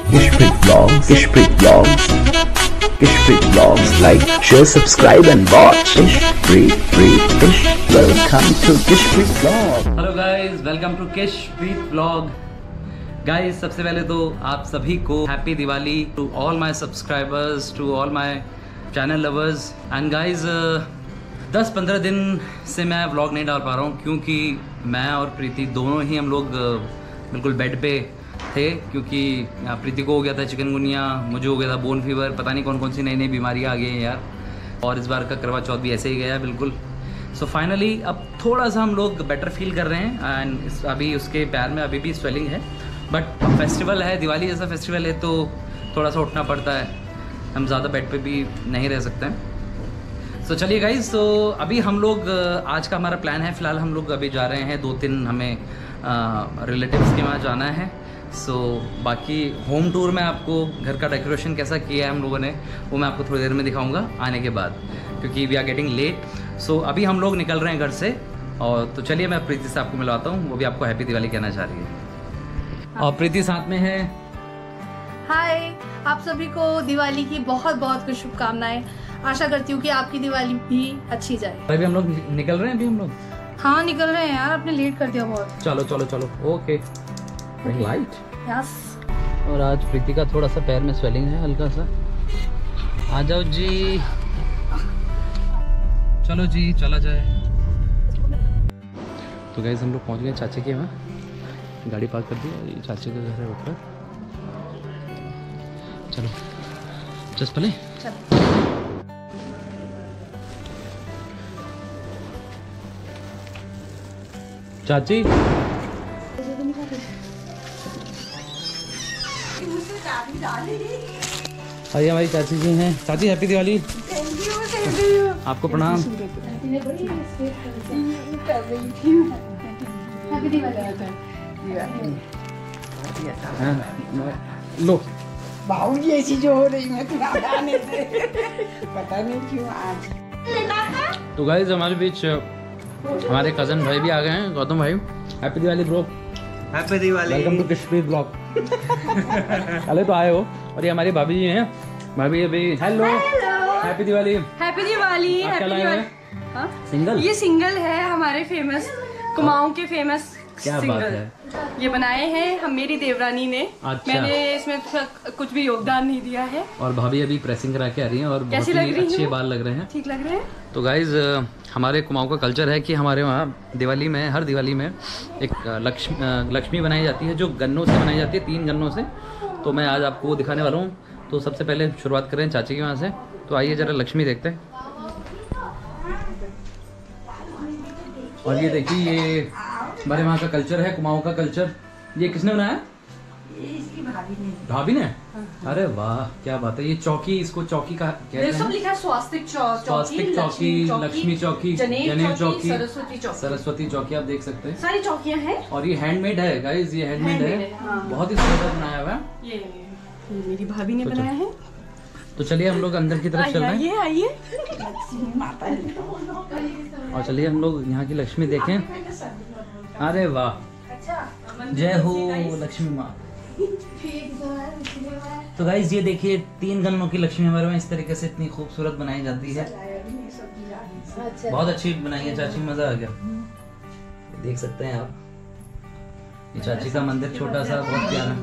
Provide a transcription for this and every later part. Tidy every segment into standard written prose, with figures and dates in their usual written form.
Kishpreet Vlogs, like, share, subscribe and watch. Welcome to Kishpreet Vlog. Hello guys, welcome to Kishpreet vlog. Guys, सबसे पहले तो आप सभी को happy Diwali to all my subscribers, to all my channel lovers. And guys, 10-15 दिन से मैं vlog नहीं डाल पा रहा हूँ क्योंकि मैं और प्रीति दोनों ही हम लोग बिल्कुल बेड पे थे, क्योंकि प्रीति को हो गया था चिकनगुनिया, मुझे हो गया था बोन फीवर, पता नहीं कौन कौन सी नई नई बीमारियाँ आ गई हैं यार। और इस बार का करवा चौथ भी ऐसे ही गया बिल्कुल। सो फाइनली अब थोड़ा सा हम लोग बेटर फील कर रहे हैं। एंड अभी उसके पैर में अभी भी स्वेलिंग है, बट फेस्टिवल है, दिवाली जैसा फेस्टिवल है तो थोड़ा सा उठना पड़ता है, हम ज़्यादा बेड पे भी नहीं रह सकते हैं। सो चलिए गाइज, तो अभी हम लोग आज का हमारा प्लान है, फ़िलहाल हम लोग अभी जा रहे हैं 2-3 हमें रिलेटिव्स के वहाँ जाना है। सो बाकी होम टूर में आपको घर का डेकोरेशन कैसा किया है हम लोगों ने वो मैं आपको थोड़ी देर में दिखाऊंगा आने के बाद, क्योंकि we are getting late. So अभी हम लोग निकल रहे हैं घर से, और तो चलिए मैं प्रीति से आपको मिलवाता हूँ, वो भी आपको हैप्पी दिवाली कहना चाह रही है। और प्रीति साथ में है। हाय, आप सभी को दिवाली की बहुत बहुत कुछ शुभकामनाएं। आशा करती हूँ कि आपकी दिवाली भी अच्छी जाए। अभी हम लोग निकल रहे हैं, अभी हम लोग हाँ निकल रहे हैं यार, आपने लेट कर दिया बहुत। चलो चलो चलो, ओके लाइट। यस। और आज प्रीति का थोड़ा सा पैर में स्वेलिंग है हल्का सा। आ जाओ जी, चलो जी, चला जाए। तो गाइस, हम लोग पहुंच गए चाचे के वहाँ, गाड़ी पार्क कर दी और ये चाचे का घर है ऊपर। चलो जस्ट पले चाची। आइए, हमारी चाची जी हैं। चाची हैप्पी दिवाली। Thank you. आपको प्रणाम। लो भाऊजी ऐसी जो हो रही मैं आने से पता नहीं क्यों आज। तो गाइस, हमारे बीच हमारे कजन भाई भी आ गए हैं, गौतम भाई। Happy Diwali bro. Happy Diwali. Welcome to Kishpreet vlog. पहले तो आए हो। और ये हमारी भाभी जी हैं। भाभी अभी hello, happy Diwali. Happy Diwali. आप क्या लाए हैं? हाँ? सिंगल। ये सिंगल है हमारे फेमस कुमाऊं के फेमस क्या बात है। ये बनाए हैं हम, मेरी देवरानी ने। अच्छा। मैंने इसमें कुछ भी योगदान नहीं दिया है। और भाभी अभी प्रेसिंग करा के आ रही हैं और बहुत ही अच्छे बाल लग रहे हैं। ठीक लग रहे हैं। तो गाइज, हमारे कुमाऊं का कल्चर है कि हमारे वहाँ दिवाली में, हर दिवाली में एक लक्ष्मी बनाई जाती है, जो गन्नों से बनाई जाती है, 3 गन्नों से। तो मैं आज आपको वो दिखाने वाला हूँ। तो सबसे पहले शुरुआत करें चाची के वहाँ से। तो आइए जरा लक्ष्मी देखते हैं। और ये देखिए, ये हमारे वहाँ का कल्चर है, कुमाऊं का कल्चर। ये किसने बनाया? इसकी भाभी ने। भाभी ने? अरे वाह, क्या बात है। ये चौकी, इसको चौकी का कहते हैं। सब लिखा है, स्वास्तिक चौकी, लक्ष्मी चौकी, जनेऊ चौकी, सरस्वती चौकी, आप देख सकते हैं। सारी चौकियां हैं। और ये हैंडमेड है गाइस, ये हैंडमेड है। बहुत ही सुंदर बनाया हुआ है। ये मेरी भाभी ने बनाया है। तो चलिए हम लोग अंदर की तरफ चल रहे हैं। आइए। माता और चलिए हम लोग यहाँ की लक्ष्मी देखें। अरे वाह, जय हो लक्ष्मी माँ। तो गाइस, ये देखिए 3 गन्नों की लक्ष्मी हमारे वहाँ इस तरीके से इतनी खूबसूरत बनाई जाती है। बहुत अच्छी बनाई है चाची, मजा आ गया। देख सकते हैं आप, ये चाची का मंदिर छोटा सा, बहुत प्यारा।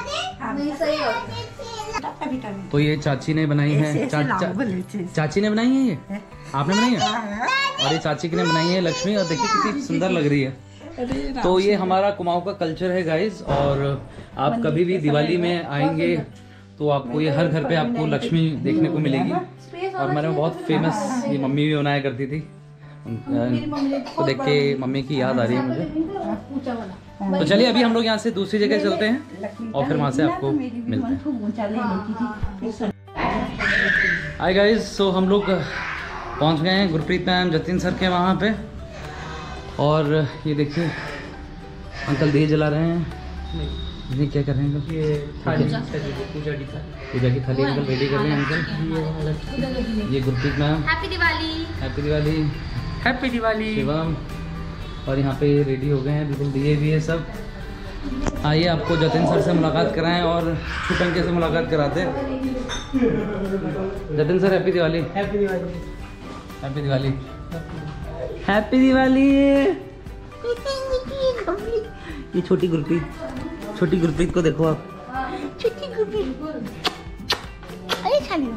तो ये चाची ने बनाई है। चाची ने बनाई है, ये आपने बनाई है। और ये चाची की ने बनाई है लक्ष्मी, और देखिए कितनी सुंदर लग रही है। तो ये हमारा कुमाऊं का कल्चर है गाइस। और आप कभी भी दिवाली में आएंगे तो आपको ये हर घर पे आपको लक्ष्मी देखने को मिलेगी। और हमारे में बहुत फेमस, ये मम्मी भी बनाया करती थी। तो देख के मम्मी की याद आ रही है मुझे। तो चलिए अभी हम लोग यहाँ से दूसरी जगह चलते हैं और फिर वहाँ से आपको मिलते हैं। हाय गाइस, सो हम लोग पहुँच गए हैं गुरप्रीत मैम, जतिन सर के वहाँ पे। और ये देखिए अंकल दिए जला रहे हैं। ये क्या कर रहे हैं अंकल? ये थाली, पूजा की थाली अंकल रेडी कर रहे हैं अंकल। ये Gurpreet ma'am. Happy Diwali. Happy Diwali. Happy Diwali Shivam. और यहाँ पे रेडी हो गए हैं बिल्कुल, दिए भी है सब। आइए आपको जतिन सर से मुलाकात कराएं और छुटंके से मुलाकात कराते हैं। Jatin sir happy Diwali. Happy Diwali. Happy Diwali. Happy Diwali. ये छोटी गुरप्रीत को देखो आप। छोटी गुरप्रीत। अरे खाली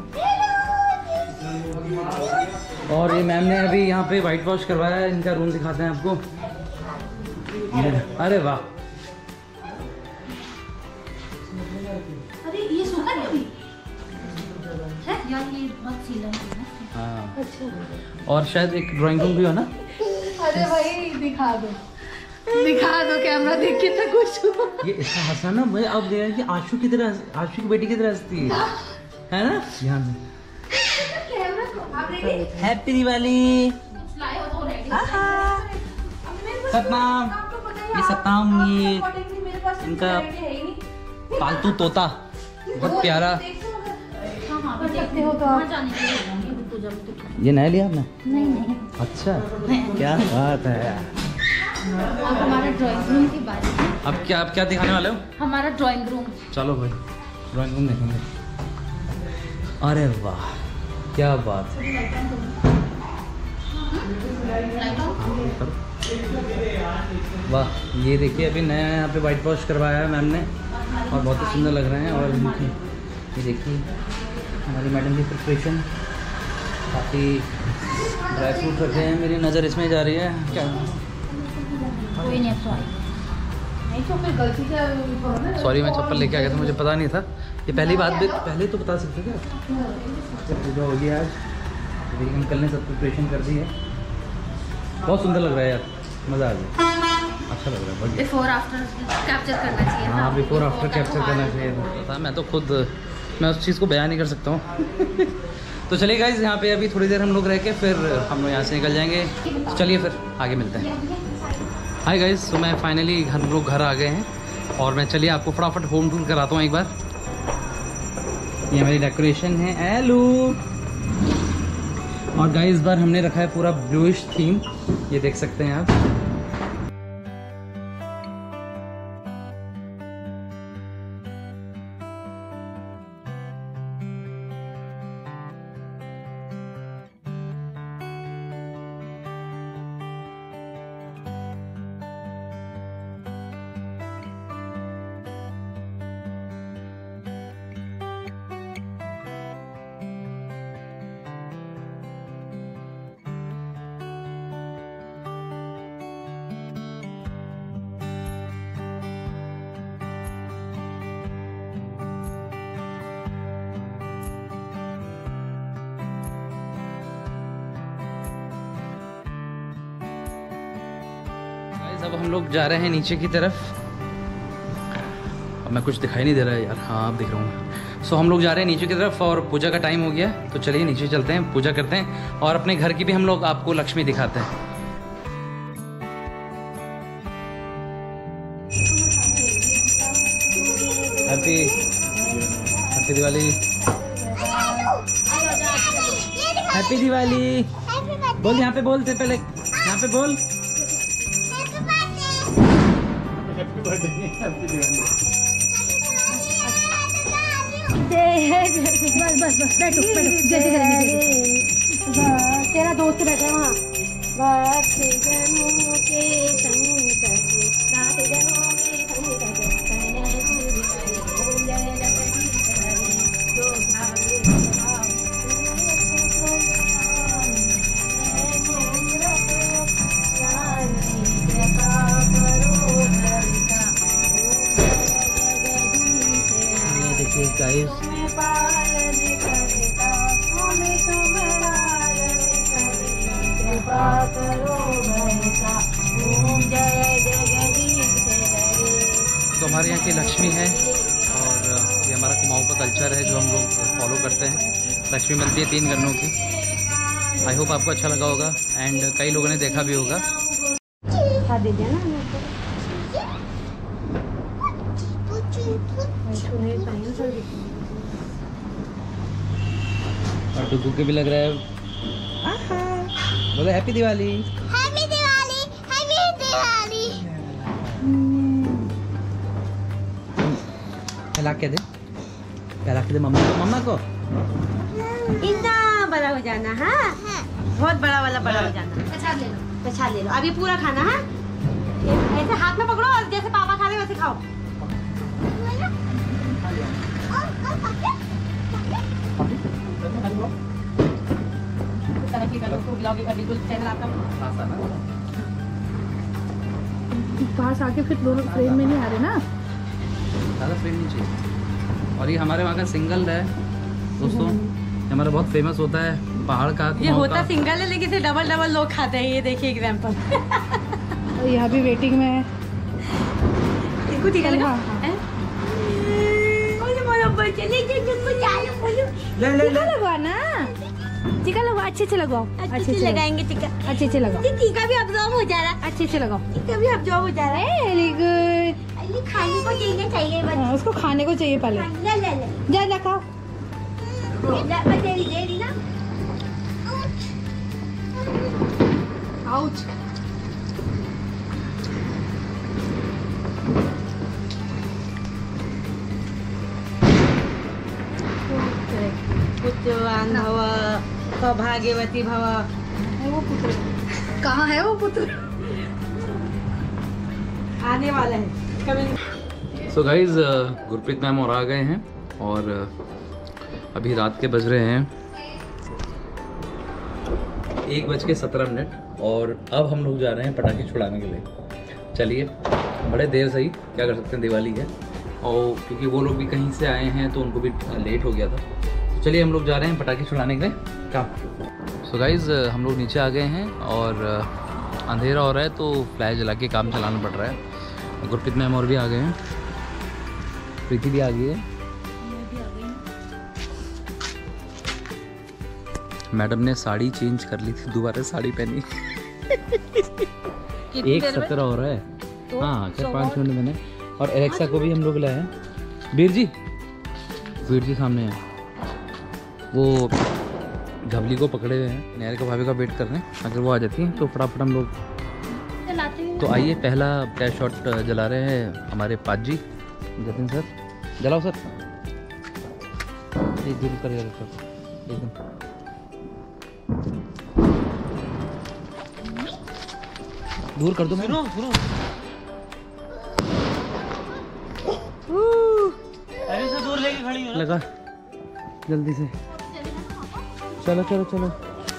और ये मैम ने अभी यहाँ पे वाइट वॉश करवाया है। इनका रूम दिखाते हैं आपको। अरे वाह, अरे ये सूखा नहीं अभी है यार ये बहुत सीला है ना। हाँ। अच्छा। और शायद एक ड्राइंग रूम भी हो ना। अरे भाई दिखा दो कैमरा देख के तो कुछ ये इसका हंसा ना भाई, अब देखा कि आशु की बेटी की तरह हंसती है ना। यहाँ से कैमरा को आप रेडी हैप्पी दिवाली। लाए हो तो रेडी सतनाम। ये सतनाम, ये मेरे पास इनका है ही नहीं पालतू तोता, बहुत प्यारा। हाँ देखते हो तो वहाँ जाने के लिए पूजा में तो ये नया लिया आपने? नहीं। अच्छा, क्या बात है। अब हमारा ड्राइंग रूम की बारी है। अब क्या दिखाने वाले हो? हमारा ड्राइंग रूम। चलो भाई ड्राइंग रूम देखेंगे। अरे वाह, क्या बात है। वाह, ये देखिए अभी नया यहाँ पे वाइट वॉश करवाया है मैम ने और बहुत ही सुंदर लग रहे हैं। और इनकी ये देखिए हमारी मैडम की प्रिपरेशन, काफ़ी ड्राई फ्रूट रखे हैं। मेरी नज़र इसमें जा रही है क्या? कोई नहीं सॉरी। नहीं तो फिर गलती से सॉरी, मैं चप्पल लेके आ गया था, मुझे पता नहीं था। ये पहली बात भी पहले तो बता सकते थे। पूजा होगी आज, मेरी अंकल ने सब प्रिपरेशन कर दी है। बहुत सुंदर लग रहा है यार, मज़ा आ गया, अच्छा लग रहा है बढ़िया। बिफोर आफ्टर कैप्चर करना चाहिए था। हाँ, बिफोर आफ्टर कैप्चर करना चाहिए था। मैं तो खुद मैं उस चीज़ को बयान नहीं कर सकता हूँ। तो चलिए गाइस, यहाँ पे अभी थोड़ी देर हम लोग रह के फिर हम लोग यहाँ से निकल जाएंगे। तो चलिए फिर आगे मिलते हैं। हाय गाइस, तो मैं फाइनली हम लोग घर आ गए हैं और मैं चलिए आपको फटाफट होम टूर कराता हूँ एक बार। ये हमारी डेकोरेशन है एलू। और गाइस इस बार हमने रखा है पूरा ब्लूइश थीम, ये देख सकते हैं आप। अब हम लोग जा रहे हैं नीचे की तरफ। अब मैं कुछ दिखाई नहीं दे रहा है यार। हाँ, अब दिख रहा हूँ। सो हम लोग जा रहे हैं नीचे की तरफ और पूजा का टाइम हो गया, तो चलिए नीचे चलते हैं, पूजा करते हैं और अपने घर की भी हम लोग आपको लक्ष्मी दिखाते हैं। हैप्पी दिवाली। हैप्पी दिवाली बोल, यहाँ पे बोल, से पहले यहाँ पे बोल। बस बैठो जैसे तेरा दोस्त बैठा है वहाँ। बस जनों के संकट रात जनों के गाइस तो हमारे यहाँ की लक्ष्मी है और ये हमारा कुमाऊँ का कल्चर है जो हम लोग फॉलो करते हैं। लक्ष्मी बनती है 3 गन्नों की। आई होप आपको अच्छा लगा होगा एंड कई लोगों ने देखा भी होगा। और डुगू के भी लग रहा है। बोलो happy Diwali. Happy Diwali, happy Diwali. पहला के दे मम्मा को। इतना बड़ा हो जाना, हाँ बहुत बड़ा वाला बड़ा हो जाना। प्रसाद ले लो। अब ये पूरा खाना है, ऐसे हाथ में पकड़ो और जैसे पापा खा रहे वैसे खाओ। पास आके फिर दोनों फ्रेम में नहीं आ रहे ना, ज़्यादा फ्रेम नहीं चाहिए। और ये हमारे वहाँ का सिंगल है दोस्तों, हमारा बहुत फेमस होता है पहाड़ का। ये होता सिंगल है लेकिन इसे डबल डबल लोग खाते हैं। ये देखिए एग्जाम्पल। यहाँ भी वेटिंग में है। इसको टीका लगा। टीका लगवाना, टीका लगवाओ, अच्छे से लगाओ, अच्छे से लगाएंगे टीका। अच्छे से लगाओ, टीका भी अब्जॉर्ब हो जा रहा है। अच्छे से लगाओ। टीका भी अब्जॉर्ब हो जा रहा है। Very good. खाने को देना चाहिए बच्चे। उसको खाने को चाहिए पहले। ले जा खाओ। दे ना। आउच। पुत्रवान भव, सौभाग्यवती भव। वो पुत्र कहाँ है? वो पुत्र आने वाला है। सो गाइज गुरप्रीत मैम और आ गए हैं और अभी रात के बज रहे हैं 1:17 और अब हम लोग जा रहे हैं पटाखे छुड़ाने के लिए। चलिए, बड़े देर से ही क्या कर सकते हैं, दिवाली है और क्योंकि वो लोग भी कहीं से आए हैं तो उनको भी लेट हो गया था। तो चलिए हम लोग जा रहे हैं पटाखे छुड़ाने के लिए काम। सो गाइज हम लोग नीचे आ गए हैं और अंधेरा हो रहा है तो फ्लैश जला के काम चलाना पड़ रहा है। गुरप्रीत मैम और भी आ गए हैं, प्रीति भी आ गई है। मैडम ने साड़ी चेंज कर ली थी, दोबारा साड़ी पहनी। 1:17 हो रहा है। हाँ 4-5 मिनट मैंने। और एलेक्सा को भी हम लोग लाए हैं। वीर जी सामने है, वो घबली को पकड़े हुए हैं, नहर के भाभी का वेट कर रहे हैं। अगर वो आ जाती हैं तो फटाफट हम लोग। तो आइए, पहला फ्लैश शॉट जला रहे हैं हमारे पाजी जतिन सर। जलाओ सर, एक दूर कर एकदम। दूर कर दो। सुनो से दूर लेके खड़ी हो, लगा जल्दी से। चलो।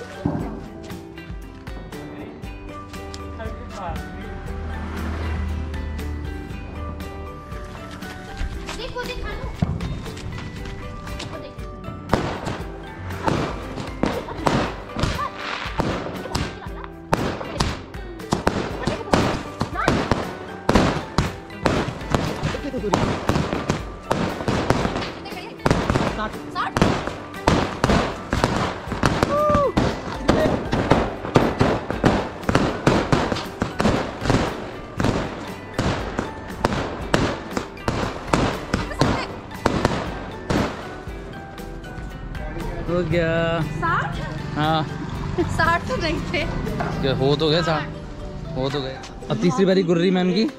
हो गया 60? हाँ 60 तो नहीं थे। क्या हो तो गए 60 हो तो गए। अब तीसरी बारी गुर्री मैम की।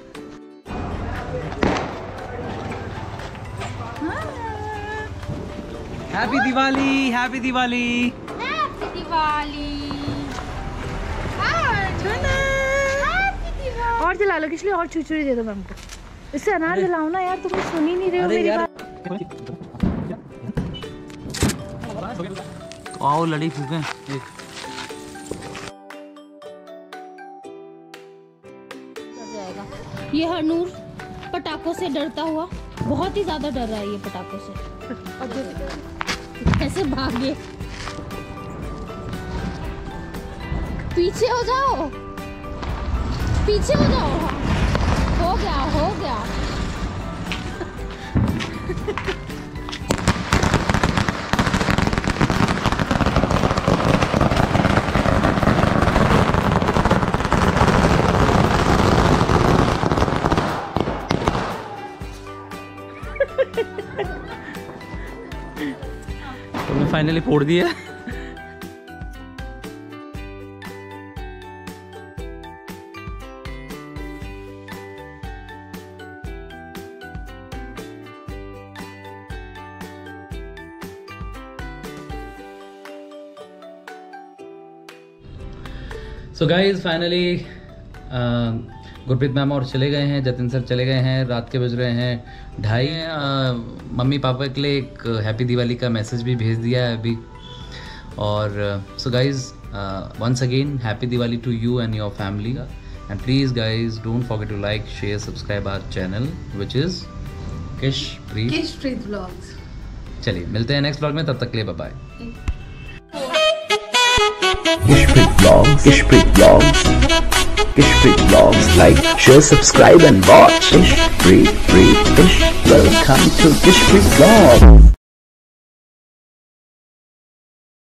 Happy Diwali, happy Diwali, happy Diwali. और जला लो, किस लिए और छुरी दे दो मैम को। इससे अनार जलाओ ना यार, तुम सुन ही नहीं रहे हो मेरी बात। आओ लड़ी फूके एक। ये हनूर पटाखों से डरता हुआ बहुत ही ज्यादा डर रहा है ये पटाखों से। कैसे भागे, पीछे हो जाओ, पीछे हो जाओ। हो गया तुमने फाइनली फोड़ दिया। So guys finally Gurpreet ma'am और चले गए हैं, जतिन सर चले गए हैं, रात के बज रहे हैं 2:30। मम्मी पापा के लिए एक हैप्पी दिवाली का मैसेज भी भेज दिया है अभी। और so guys once again happy Diwali to you and your family, and please guys don't forget to like share subscribe our channel which is Kishpreet vlogs. चलिए मिलते हैं नेक्स्ट व्लॉग में, तब तक के लिए bye bye. Kishpreet Vlogs, like, share, subscribe and watch. Welcome to Kishpreet Vlogs.